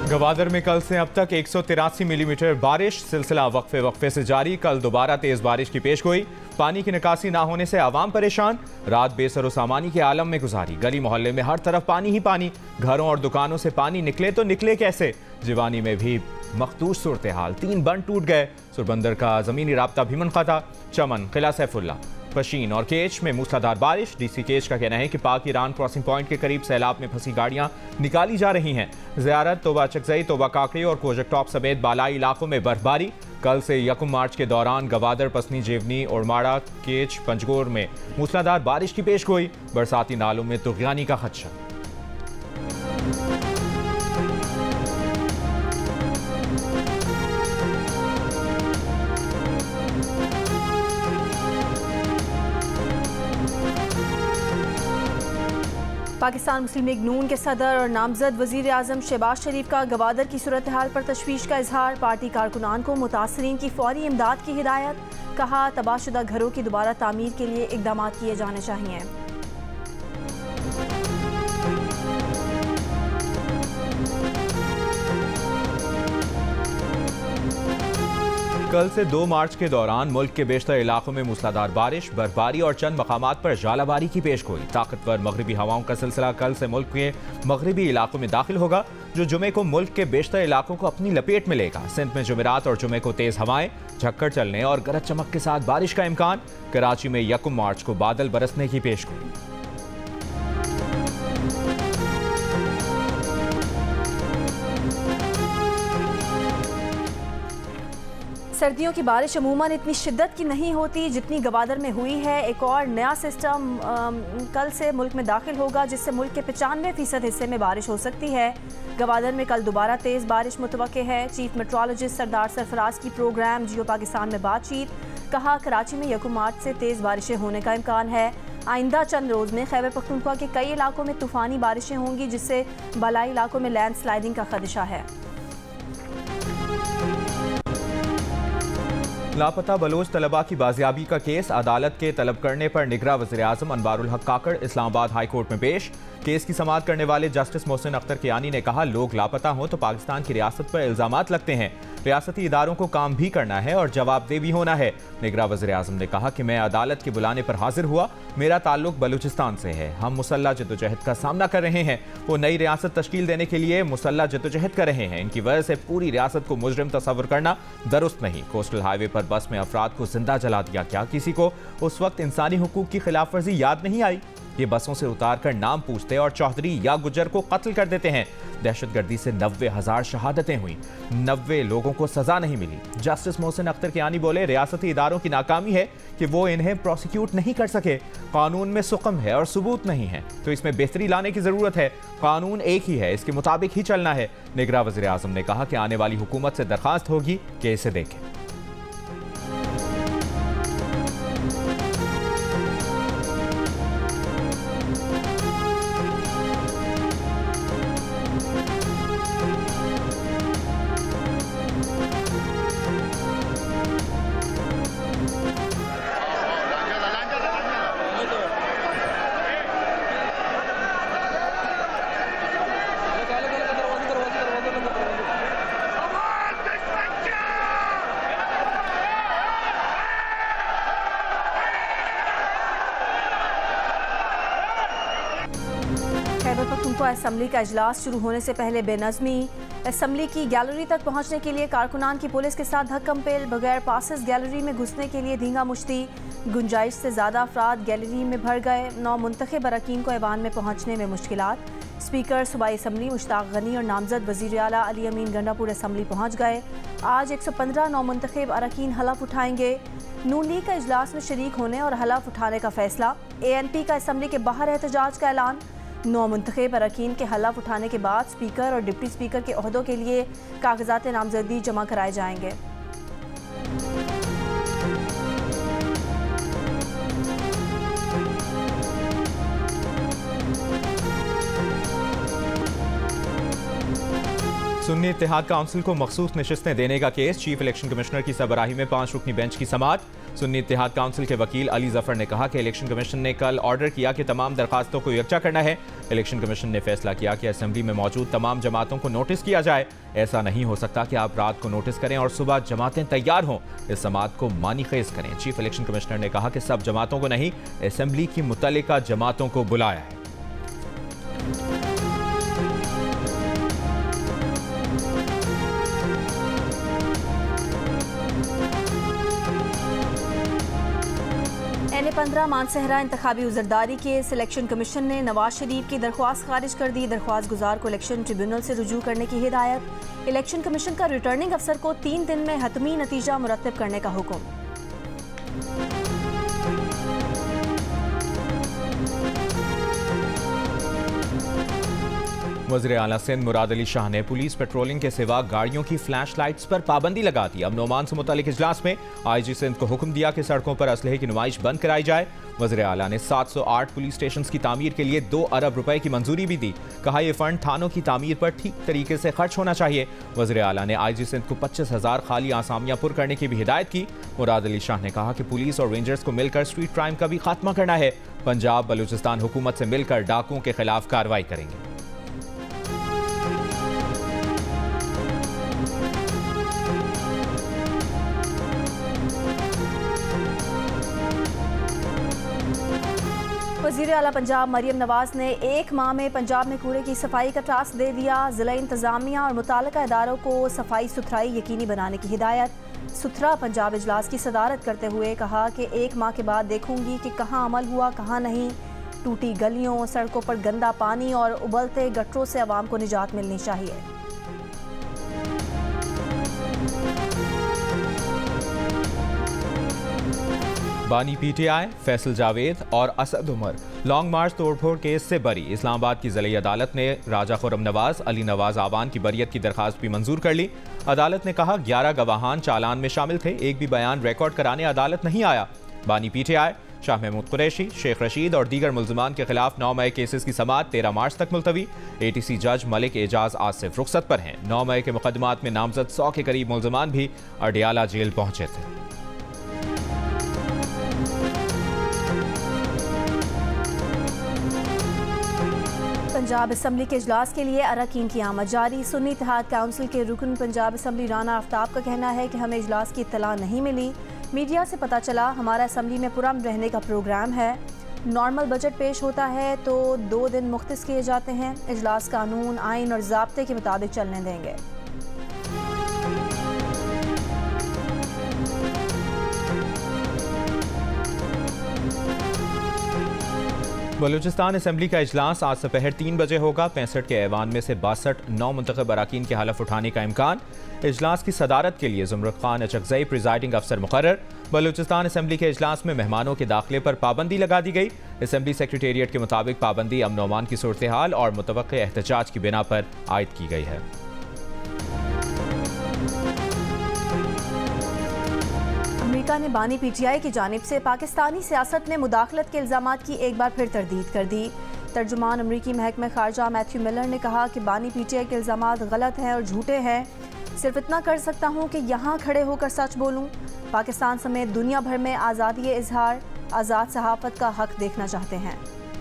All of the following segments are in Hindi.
गवादर में कल से अब तक 183 मिलीमीटर बारिश, सिलसिला वक्फे वक्फे से जारी। कल दोबारा तेज बारिश की पेशगोई। पानी की निकासी ना होने से आवाम परेशान। रात बेसरो सामानी के आलम में गुजारी। गली मोहल्ले में हर तरफ पानी ही पानी। घरों और दुकानों से पानी निकले तो निकले कैसे। जिवानी में भी मखदूश सूरत हाल। 3 बंद टूट गए। सुरबंदर का जमीनी राब्ता भी मुनक़ता। चमन, किला सैफुल्ला, पशीन और केच में मूसलाधार बारिश। डीसी केच का कहना है कि पाक ईरान क्रॉसिंग पॉइंट के करीब सैलाब में फंसी गाड़ियां निकाली जा रही हैं। ज़ियारत, तोबा चकजई, तोबा काकड़ी और कोजक टॉप समेत बालाई इलाकों में बर्फबारी। कल से 1 मार्च के दौरान गवादर, पसनी, जेवनी, ओरमाड़ा, केच, पंजगोर में मूसलाधार बारिश की पेशगोई। बरसाती नालों में तुग़यानी का खदशा। पाकिस्तान मुस्लिम लीग नून के सदर और नामजद वज़ीर आज़म शहबाज शरीफ का गवादर की सूरत हाल पर तशवीश का इजहार। पार्टी कारकुनान को मुतासरीन की फौरी इमदाद की हिदायत। कहा, तबाहशुदा घरों की दोबारा तामीर के लिए इक़दाम किए जाने चाहिए। कल से 2 मार्च के दौरान मुल्क के बेशतर इलाकों में मूसलाधार बारिश, बर्फबारी और चंद मकामात पर जालाबारी की पेशगोई। ताकतवर मगरबी हवाओं का सिलसिला कल से मुल्क के मगरबी इलाकों में दाखिल होगा, जो जुमे को मुल्क के बेशतर इलाकों को अपनी लपेट में लेगा। सिंध में जुमेरात और जुमे को तेज हवाएं, झक्कड़ चलने और गरज चमक के साथ बारिश का इम्कान। कराची में 1 मार्च को बादल बरसने की पेशगोई। सर्दियों की बारिश अमूमन इतनी शिद्दत की नहीं होती जितनी गवादर में हुई है। एक और नया सिस्टम कल से मुल्क में दाखिल होगा, जिससे मुल्क के 95% हिस्से में बारिश हो सकती है। गवादर में कल दोबारा तेज़ बारिश मुतवक्के है। चीफ मेट्रोलॉजिस्ट सरदार सरफराज की प्रोग्राम जियो पाकिस्तान में बातचीत। कहा, कराची में 1 मार्च से तेज़ बारिशें होने का इम्कान है। आइंदा चंद रोज़ में खैबर पख्तूनख्वा के कई इलाकों में तूफ़ानी बारिशें होंगी, जिससे बालाई इलाकों में लैंड स्लाइडिंग का खदशा है। लापता बलोच तलबा की बाजियाबी का केस अदालत के तलब करने पर निगरां वज़ीर आज़म अनवारुल हक काकड़ इस्लामाबाद हाई कोर्ट में पेश। केस की समाअत करने वाले जस्टिस मोहसिन अख्तर कियानी ने कहा, लोग लापता हों तो पाकिस्तान की रियासत पर इल्ज़ामात लगते हैं। रियासती इदारों को काम भी करना है और जवाबदेह भी होना है। निगरां वज़ीर आज़म ने कहा कि मैं अदालत के बुलाने पर हाजिर हुआ। मेरा ताल्लुक बलूचिस्तान से है। हम मुसल्लह जद्दोजहद का सामना कर रहे हैं। वो नई रियासत तश्कील देने के लिए मुसल्लह जद्दोजहद कर रहे हैं। इनकी वजह से पूरी रियासत को मुजरिम तस्वुर करना दुरुस्त नहीं। कोस्टल हाईवे पर बस में अफराद को जिंदा जला दिया। क्या किसी को उस वक्त इंसानी हुकूक की खिलाफ वर्जी याद नहीं आई? ये बसों से उतार कर नाम पूछते और चौधरी या गुजर को कत्ल कर देते हैं। दहशतगर्दी से 90,000 शहादतें हुई, 90 लोगों को सजा नहीं मिली। जस्टिस मोहसिन अख्तर कियानी बोले, रियासती इदारों की नाकामी है कि वो इन्हें प्रोसिक्यूट नहीं कर सके। कानून में सुकम है और सबूत नहीं है, तो इसमें बेहतरी लाने की जरूरत है। कानून एक ही है, इसके मुताबिक ही चलना है। निगरां वज़ीर आज़म ने कहा कि आने वाली हुकूमत से दरखास्त होगी कि इसे देखें। खैबर पख्तूनख्वा असम्बली का इजलास शुरू होने से पहले बेनज़मी। असम्बली की गैलरी तक पहुंचने के लिए कारकुनान की पुलिस के साथ धक्कम पेल। बगैर पासेस गैलरी में घुसने के लिए धींगा मुश्ती। गुंजाइश से ज़्यादा अफराद गैलरी में भर गए। 9 मुंतखब अरकान को ऐवान में पहुंचने में मुश्किलात। स्पीकर सूबाई असम्बली मुश्ताक गनी और नामजद वज़ीर आला अली अमीन गंडापुर असम्बली पहुंच गए। आज 115 नौ मुंतखब अरकान हलफ उठाएंगे। नून लीग का इजलास में शरीक होने और हलफ उठाने का फैसला। ANP का असम्बली के बाहर एहतजाज का ऐलान। 9 मुंतखब अरकान के हलफ उठाने के बाद स्पीकर और डिप्टी स्पीकर के ओहदों के लिए कागजात नामजदगी जमा कराए जाएंगे। सुन्नी इत्तेहाद काउंसिल को मखसूस नशिस्तें देने का केस, चीफ इलेक्शन कमिश्नर की सरबराही में 5 रुकनी बेंच की समाअत। सुन्नी इत्तेहाद काउंसिल के वकील अली जफर ने कहा कि इलेक्शन कमीशन ने कल ऑर्डर किया कि तमाम दरखास्तों को यकजा करना है। इलेक्शन कमीशन ने फैसला किया कि असेंबली में मौजूद तमाम जमातों को नोटिस किया जाए। ऐसा नहीं हो सकता कि आप रात को नोटिस करें और सुबह जमातें तैयार हों। इस समाअत को मानी खेज करें। चीफ इलेक्शन कमिश्नर ने कहा कि सब जमातों को नहीं, असेंबली की मुतल्लिका जमातों को बुलाया है। N15 मानसहरा इंतखाबी उजरदारी के इलेक्शन कमीशन ने नवाज शरीफ की दरख्वास्त खारिज कर दी। दरख्वास्त गुजार को इलेक्शन ट्रिब्यूनल से रुजू करने की हिदायत। इलेक्शन कमीशन का रिटर्निंग अफसर को 3 दिन में हतमी नतीजा मुरतब करने का हुक्म। वज़ीर आला सिंध मुराद अली शाह ने पुलिस पेट्रोलिंग के सिवा गाड़ियों की फ्लैश लाइट्स पर पाबंदी लगा दी। अमन ओमान से मुतालिक इजलास में IG सिंध को हुक्म दिया कि सड़कों पर असलहे की नुमाइश बंद कराई जाए। वज़ीर आला ने 708 पुलिस स्टेशन की तामीर के लिए 2 अरब रुपए की मंजूरी भी दी। कहा यह फंड थानों की तामीर पर ठीक तरीके से खर्च होना चाहिए। वज़ीर आला ने IG सिंध को 25,000 खाली आसामियां पुर करने की भी हिदायत की। मुराद अली शाह ने कहा कि पुलिस और रेंजर्स को मिलकर स्ट्रीट क्राइम का भी खात्मा करना है। पंजाब बलूचिस्तान हुकूमत से मिलकर डाकुओं के खिलाफ कार्रवाई करेंगे। वज़ीर आला पंजाब मरियम नवाज ने 1 माह में पंजाब में कूड़े की सफाई का टास्क दे दिया। ज़िला इंतज़ामिया और मुताल्लिका इदारों को सफाई सुथराई यकीनी बनाने की हिदायत। सुथरा पंजाब इजलास की सदारत करते हुए कहा कि 1 माह के बाद देखूंगी कि कहाँ अमल हुआ कहाँ नहीं। टूटी गलियों, सड़कों पर गंदा पानी और उबलते गटरों से आवाम को निजात मिलनी चाहिए। बानी PTI, फैसल जावेद और असद उमर लॉन्ग मार्च तोड़फोड़ केस से बरी। इस्लामाबाद की ज़िला अदालत ने राजा खुर्रम नवाज, अली नवाज आवान की बरियत की दरखास्त भी मंजूर कर ली। अदालत ने कहा 11 गवाहान चालान में शामिल थे, एक भी बयान रिकॉर्ड कराने अदालत नहीं आया। बानी PTI, शाह महमूद कुरैशी, शेख रशीद और दीगर मुल्ज़िमान के खिलाफ 9 मई केसेस की समाअत 13 मार्च तक मुलतवी। ATC जज मलिक एजाज आसिफ रुखसत पर हैं। 9 मई के मुकदमात में नामजद 100 के करीब मुल्ज़िमान भी अडियाला जेल पहुंचे थे। पंजाब असम्बली के इजलास के लिए अरकान की आमद जारी। सुन्नी इत्तेहाद काउंसिल के रुकन पंजाब असम्बली राना आफ्ताब का कहना है कि हमें इजलास की इत्तला नहीं मिली। मीडिया से पता चला हमारा असम्बली में पुरअमन रहने का प्रोग्राम है। नॉर्मल बजट पेश होता है तो 2 दिन मुख्तस किए जाते हैं। इजलास कानून, आइन और ज़ाब्ते के मुताबिक चलने देंगे। बलूचिस्तान असेंबली का इजलास आज दोपहर 3 बजे होगा। 65 के ऐवान में से 62 नौ मुंतखब अराकीन के हलफ उठाने का इम्कान। इजलास की सदारत के लिए ज़ुमरुद खान अचकज़ई प्रिजाइडिंग अफसर मुकर्रर। बलूचिस्तान असेंबली के इजलास में मेहमानों के दाखिले पर पाबंदी लगा दी गई। असेंबली सेक्रेटेरिएट के मुताबिक पाबंदी अमन ओमान की सूरत हाल और मुतवक्के एहतजाज की बिना पर आयद की गई है। अमेरिका ने बानी PTI की जानिब से पाकिस्तानी सियासत में मुदाखलत के इल्ज़ामात की एक बार फिर तरदीद कर दी। तर्जुमान अमरीकी महकमा खारजा मैथ्यू मिलर ने कहा कि बानी PTI के इल्ज़ामात गलत हैं और झूठे हैं। सिर्फ इतना कर सकता हूँ कि यहाँ खड़े होकर सच बोलूँ। पाकिस्तान समेत दुनिया भर में आज़ादी इजहार, आज़ाद सहाफ़त का हक देखना चाहते हैं।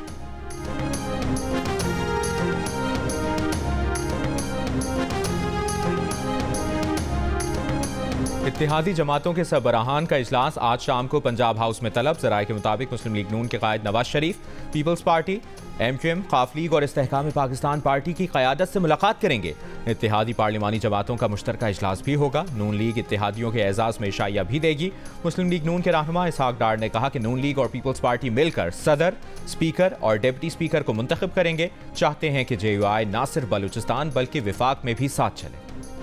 इत्तेहादी जमातों के सरबराहान का इजलास आज शाम को पंजाब हाउस में तलब। ज़राए के मुताबिक मुस्लिम लीग नून के कायद नवाज शरीफ, पीपल्स पार्टी, MQM, खाफ लीग और इस्तेहकाम पाकिस्तान पार्टी की क़यादत से मुलाकात करेंगे। इत्तेहादी पार्लिमानी जमातों का मुश्तरका इजलास भी होगा। नून लीग इत्तेहादियों के एजाज़ में इशाइया भी देगी। मुस्लिम लीग नून के रहनुमा इसहाक डार ने कहा कि नून लीग और पीपल्स पार्टी मिलकर सदर, स्पीकर और डिप्टी स्पीकर को मुंतखब करेंगे। चाहते हैं कि JUI ना सिर्फ बलूचिस्तान बल्कि विफाक में भी साथ चले।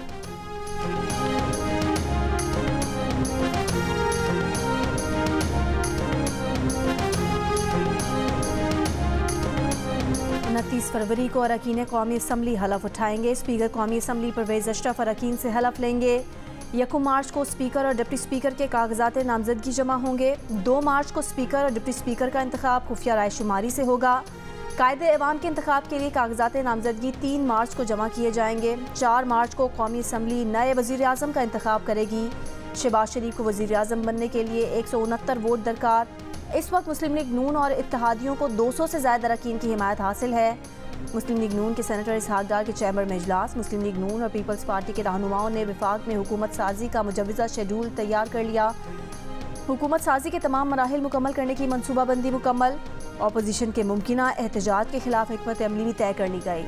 फरवरी को अरकान कौमी असम्बली हलफ उठाएंगे। स्पीकर कौमी असम्बली परवेज़ अशरफ अरकान से हलफ लेंगे। 1 मार्च को स्पीकर और डिप्टी स्पीकर के कागजात नामजदगी जमा होंगे। 2 मार्च को स्पीकर और डिप्टी स्पीकर का इंतखाब खुफिया राय शुमारी से होगा। कायदे एवाम के इंतखाब के लिए कागजात नामजदगी 3 मार्च को जमा किए जाएंगे। 4 मार्च को कौमी असम्बली नए वज़ीर आज़म का इंतखाब करेगी। शहबाज शरीफ को वज़ीर आज़म बनने के लिए 169 वोट दरकार। इस वक्त मुस्लिम लीग नून और इत्तेहादियों को 200 से ज़्यादा अरकान की हिमायत हासिल है। मुस्लिम लीग नून के सेनेटर इसहाक डार के चैम्बर में इजलास। मुस्लिम लीग नून और पीपल्स पार्टी के रहनुमाओं ने वफाक में हुकूमत साजी का मुजव्वज़ा शेड्यूल तैयार कर लिया। हुकूमत साजी के तमाम मराहिल मुकम्मल करने की मनसूबाबंदी मुकम्मल। अपोजिशन के मुमकिना एहतजाज के खिलाफ हिकमत अमली भी तय कर ली गई।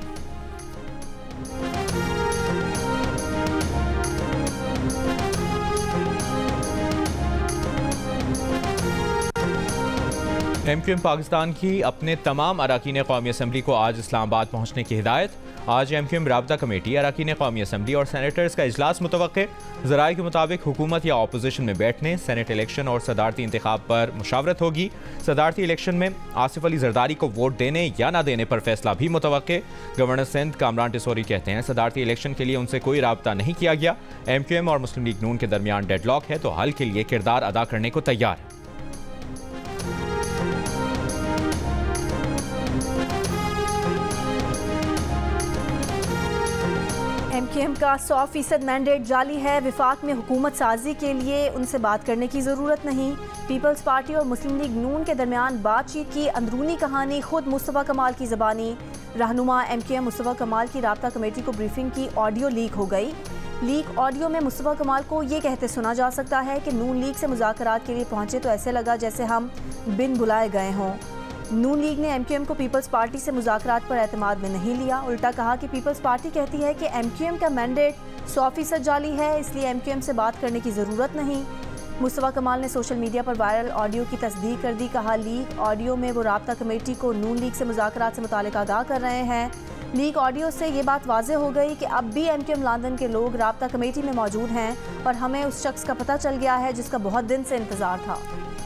MQM पाकिस्तान की अपने तमाम अरकान कौमी असम्बली को आज इस्लामाबाद पहुँचने की हिदायत। आज MQM राबता कमेटी, अरकान कौमी असम्बली और सेनेटर्स का इजलास मुतवक्के। ज़राए के मुताबिक हुकूमत या अपोजिशन में बैठने, सेनेट इलेक्शन और सदारती इंतखाब पर मुशावरत होगी। सदारती इलेक्शन में आसिफ अली जरदारी को वोट देने या ना देने पर फैसला भी मुतवक्के। गवर्नर सिंध कामरान टिसोरी कहते हैं सदारती इलेक्शन के लिए उनसे कोई राबता नहीं किया गया। MQM और मुस्लिम लीग नून के दरमियान डेडलॉक है तो हल के लिए किरदार अदा करने को तैयार है। MQM का 100% मैंडेट जाली है। विफाक में हुकूमत साजी के लिए उनसे बात करने की ज़रूरत नहीं। पीपल्स पार्टी और मुस्लिम लीग नून के दरमियान बातचीत की अंदरूनी कहानी खुद मुस्तफ़ा कमाल की ज़बानी। रहनुमा MQM मुस्तफ़ा कमाल की राब्ता कमेटी को ब्रीफिंग की ऑडियो लीक हो गई। लीक ऑडियो में मुस्तफ़ा कमाल को ये कहते सुना जा सकता है कि नून लीग से मुज़ाकरात के लिए पहुँचे तो ऐसे लगा जैसे हम बिन बुलाए गए हों। नून लीग ने MQM को पीपल्स पार्टी से मुज़ाकरात पर एतमाद में नहीं लिया। उल्टा कहा कि पीपल्स पार्टी कहती है कि MQM का मैंडेट 100% जाली है, इसलिए MQM से बात करने की ज़रूरत नहीं। मुस्तफ़ा कमाल ने सोशल मीडिया पर वायरल ऑडियो की तस्दीक कर दी। कहा लीक ऑडियो में वो राब्ता कमेटी को नून लीग से मुज़ाकरात से मुतालिक आगाह कर रहे हैं। लीक ऑडियो से ये बात वाज़ेह हो गई कि अब भी MQM लंदन के लोग राब्ता कमेटी में मौजूद हैं और हमें उस शख्स का पता चल गया है जिसका बहुत दिन से इंतज़ार था।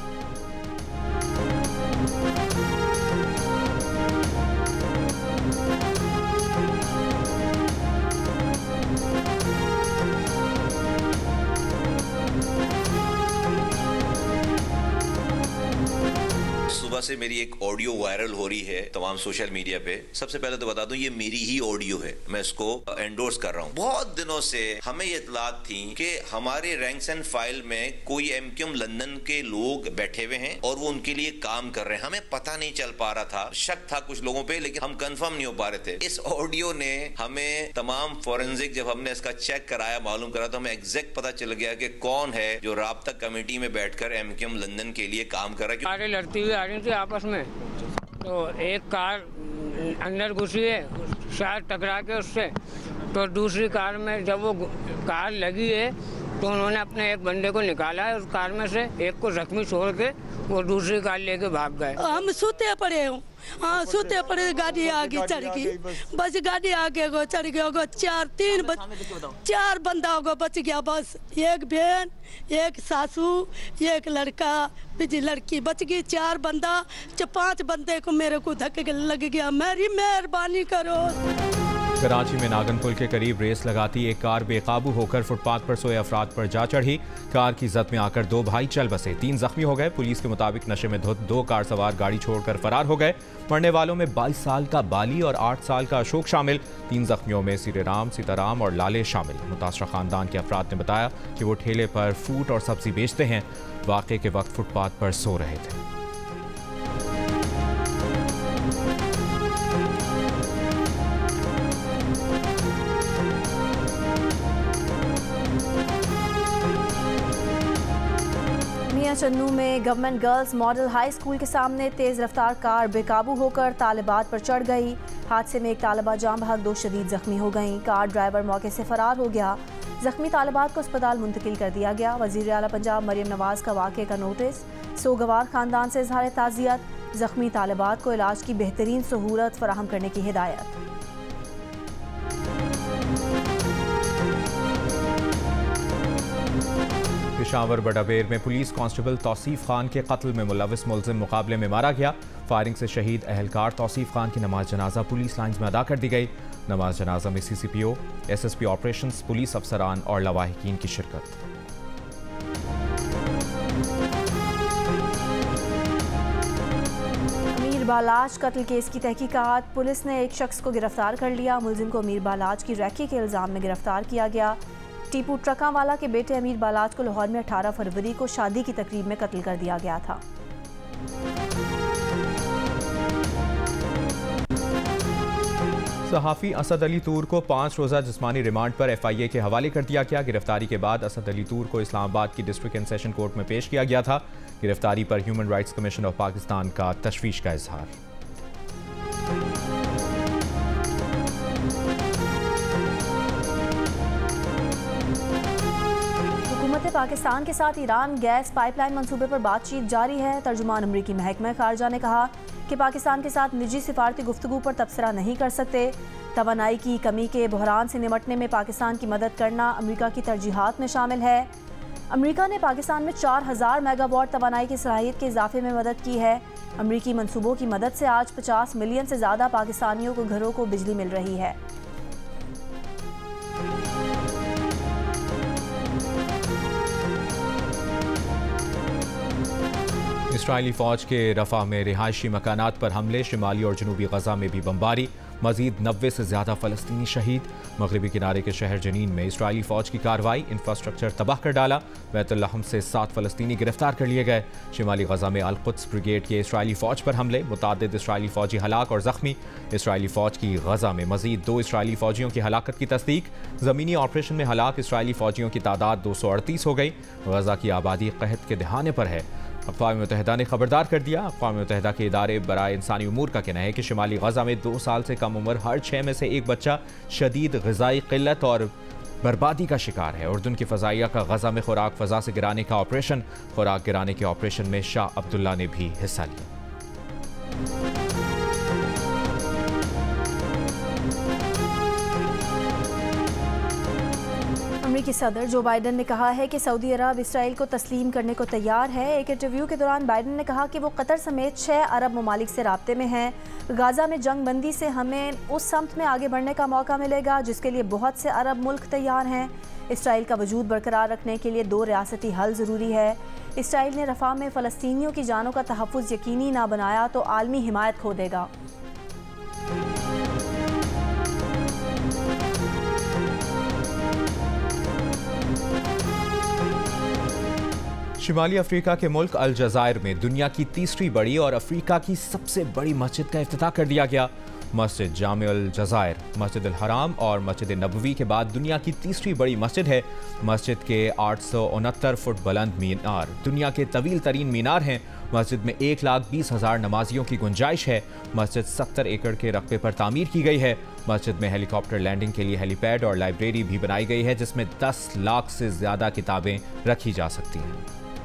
सुबह से मेरी एक ऑडियो वायरल हो रही है तमाम सोशल मीडिया पे। सबसे पहले तो बता दूं ये मेरी ही ऑडियो है, मैं इसको एंडोर्स कर रहा हूं। बहुत दिनों से हमें ये इतलात थी कि हमारे रैंक्स एंड फाइल में कोई MQM लंदन के लोग बैठे हुए हैं और वो उनके लिए काम कर रहे हैं। हमें पता नहीं चल पा रहा था, शक था कुछ लोगों पे, लेकिन हम कंफर्म नहीं हो पा रहे थे। इस ऑडियो ने हमें तमाम फोरेंसिक जब हमने इसका चेक कराया, मालूम करा, तो हमें एग्जैक्ट पता चल गया कि कौन है जो राब्ता कमेटी में बैठकर MQM लंदन के लिए काम कर रहा है। लड़ती हुई आ रही थी आपस में, तो एक कार अंदर घुसी है, शायद टकरा के उससे, तो दूसरी कार में जब वो कार लगी है तो उन्होंने अपने एक बंदे को निकाला है उस कार में से, एक को जख्मी छोड़ के वो दूसरी कार लेके भाग गए। हम सोते पड़े हूँ, हाँ सोते पड़े, गाड़ी आगे चढ़ गई, बस गाड़ी आगे गो चढ़ गया, चार बंदा होगा बच गया, बस एक बहन, एक सासू, एक लड़का, बीजी लड़की बच गई। 4 बंदा, 5 बंदे को मेरे को धक्के लग गया। मेरी मेहरबानी करो। कराची में नागन पुल के करीब रेस लगाती एक कार बेकाबू होकर फुटपाथ पर सोए अफराद पर जा चढ़ी। कार की जद में आकर 2 भाई चल बसे, 3 जख्मी हो गए। पुलिस के मुताबिक नशे में धुत 2 कार सवार गाड़ी छोड़कर फरार हो गए। मरने वालों में 22 साल का बाली और 8 साल का अशोक शामिल। 3 जख्मियों में सीताराम, सीताराम और लाले शामिल। मुतासरा खानदान के अफराद ने बताया कि वो ठेले पर फ्रूट और सब्जी बेचते हैं। वाक़े के वक्त फुटपाथ पर सो रहे थे। चन्नू में government girls model high school के सामने तेज रफ्तार कार बेकाबू होकर तालिबात पर चढ़ गई। हादसे में एक तालिबा जाम भाग 2 शदीद जख्मी हो गईं। कार ड्राइवर मौके से फरार हो गया। जख्मी तालिबात को अस्पताल मुंतकिल कर दिया गया। वज़ीर आला पंजाब मरियम नवाज का वाक़े का नोटिस। सोगवार खानदान से इज़हार ताज़ियत। जख्मी तालिबात को इलाज की बेहतरीन सहूलत फराहम करने की हिदायत। पेशावर बड़ाबेर में पुलिस कांस्टेबल तौसीफ खान के कत्ल में मुलविस मुलजिम मुकाबले में मारा गया। फायरिंग से शहीद अहलकार तौसीफ खान की नमाज जनाजा पुलिस लाइन्स में अदा कर दी गई। नमाज जनाजा में CCPO, SSP ऑपरेशंस, पुलिस अफसरान और लवाहिकीन की शिरकत। बालाज कत्ल केस की तहकीकात, पुलिस ने एक शख्स को गिरफ्तार कर लिया। मुलजिम को अमीर बालाज की रैकी के इल्ज़ाम में गिरफ्तार किया गया। टीपू ट्रकावाला के बेटे अमीर बालाज को लाहौर में 18 फरवरी को शादी की तकरीब में कत्ल कर दिया गया था। सहाफ़ी असद अली तूर को 5 रोज़ा जिस्मानी रिमांड पर FIA के हवाले कर दिया गया। गिरफ्तारी के बाद असद अली तूर को इस्लामाबाद की डिस्ट्रिक्ट एंड सेशन कोर्ट में पेश किया गया था। गिरफ्तारी पर human rights commission of Pakistan का तशवीश का इजहार। हुकूमत पाकिस्तान के साथ ईरान गैस पाइपलाइन मंसूबे पर बातचीत जारी है। तर्जुमान अमरीकी महकमा खारजा ने कहा कि पाकिस्तान के साथ निजी सिफारती गुफ्तगू पर तबसरा नहीं कर सकते। तवानाई की कमी के बहरान से निमटने में पाकिस्तान की मदद करना अमरीका की तरजीहात में शामिल है। अमरीका ने पाकिस्तान में 4000 मेगावाट तवानाई की सलाहियत के इजाफे में मदद की है। अमरीकी मंसूबों की मदद से आज 50 मिलियन से ज़्यादा पाकिस्तानियों को घरों को बिजली मिल रही है। इसराइली फ़ौज के रफ़ा में रिहायशी मकानात पर हमले, शिमाली और जनूबी गजा में भी बमबारी, मज़ीद 90 से ज़्यादा फ़लस्तीनी शहीद। मगरबी किनारे के शहर जनीन में इसराइली फ़ौज की कार्रवाई, इंफ्रास्ट्रक्चर तबाह कर डाला। बैतुल लहम से 7 फ़लस्तीनी गिरफ्तार कर लिए गए। शिमाली गजा में अल-कुद्स ब्रिगेड के इसराइली फ़ौज पर हमले, मुतादिद इसराइली फ़ौजी हलाक और ज़ख्मी। इसराइली फ़ौज की गजा में मज़ीद 2 इसराइली फ़ौजियों की हलाकत की तस्दीक। ज़मीनी ऑपरेशन में हलाक इसराइली फ़ौजियों की तादाद 238 हो गई। गजा की आबादी कहत के दहाने पर है। अक़वाम मुत्तहिदा ने खबरदार कर दिया। अक़वाम मुत्तहिदा के इदारे बराए इंसानी उमूर का कहना है कि शिमाली गजा में 2 साल से कम उम्र हर 6 में से एक बच्चा शदीद ग़िज़ाई क़िल्लत और बर्बादी का शिकार है। उर्दून की फ़ज़ाइया का गजा में खुराक फ़ज़ा से गिराने का ऑपरेशन, खुराक गिराने के ऑपरेशन में शाह अब्दुल्ला ने भी हिस्सा लिया। अमेरिकी सदर जो बाइडन ने कहा है कि सऊदी अरब इसराइल को तस्लीम करने को तैयार है। एक इंटरव्यू के दौरान बाइडन ने कहा कि वो कतर समेत 6 अरब ममालिक से राब्ते में हैं। गाज़ा में जंग बंदी से हमें उस समत में आगे बढ़ने का मौका मिलेगा जिसके लिए बहुत से अरब मुल्क तैयार हैं। इसराइल का वजूद बरकरार रखने के लिए 2 रियासती हल ज़रूरी है। इसराइल ने रफ़ा में फ़लस्तीनियों की जानों का तहफ़्फ़ुज़ यकीनी ना बनाया तो आलमी हिमायत खो देगा। शिमाली अफ्रीका के मुल्क अलजायर में दुनिया की तीसरी बड़ी और अफ्रीका की सबसे बड़ी मस्जिद का इफ्तिताह कर दिया गया। मस्जिद जामे अल जज़ायर, मस्जिद अल हराम और मस्जिद नबवी के बाद दुनिया की तीसरी बड़ी मस्जिद है। मस्जिद के 869 फुट बुलंद मीनार दुनिया के तवील तरीन मीनार हैं। मस्जिद में 1,20,000 नमाजियों की गुंजाइश है। मस्जिद 70 एकड़ के रकबे पर तामीर की गई है। मस्जिद में हेलीकॉप्टर लैंडिंग के लिए हेलीपैड और लाइब्रेरी भी बनाई गई है जिसमें 10 लाख से ज़्यादा किताबें रखी जा सकती हैं।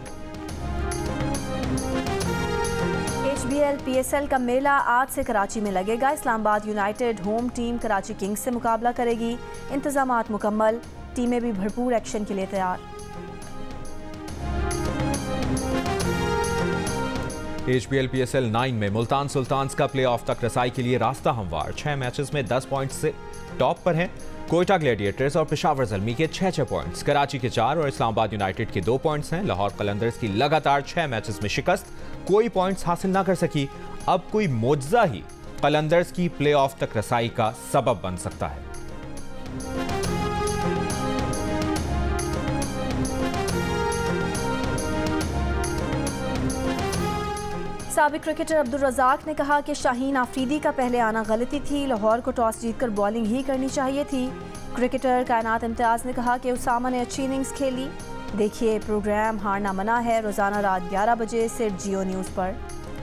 HBL PSL का मेला आज से कराची में लगेगा। Islamabad United home team Karachi Kings से मुकाबला करेगी। इंतजामात मुकम्मल, टीमें भी भरपूर एक्शन के लिए तैयार। HBL PSL 9 में मुल्तान सुल्तान्स का प्ले ऑफ तक रसाई के लिए रास्ता हमवार। 6 मैचेस में 10 पॉइंट्स से टॉप पर हैं। कोयटा ग्लैडिएटर्स और पेशावर ज़ल्मी के 6 पॉइंट्स, कराची के 4 और इस्लामाबाद यूनाइटेड के 2 पॉइंट्स हैं। लाहौर कलंदर्स की लगातार 6 मैचेस में शिकस्त, कोई पॉइंट्स हासिल ना कर सकी। अब कोई मोजज़ा ही कलंदर्स की प्ले ऑफ तक रसाई का सबब बन सकता है। साबिक क्रिकेटर अब्दुल रज़ाक ने कहा कि शाहीन आफरीदी का पहले आना गलती थी। लाहौर को टॉस जीतकर बॉलिंग ही करनी चाहिए थी। क्रिकेटर कायनात इम्तियाज़ ने कहा कि उसामा ने अच्छी इनिंग्स खेली। देखिए प्रोग्राम हारना मना है, रोज़ाना रात 11 बजे सिर्फ जियो न्यूज़ पर।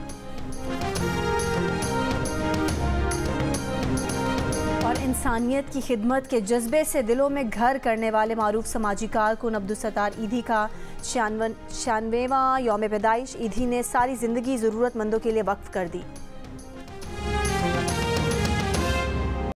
और इंसानियत की खिदमत के जज्बे से दिलों में घर करने वाले मारूफ समाजी कारकुन अब्दुल सत्तार ईधी का 96वां यौम पैदाइश। ईधी ने सारी ज़िंदगी ज़रूरतमंदों के लिए वक्फ कर दी।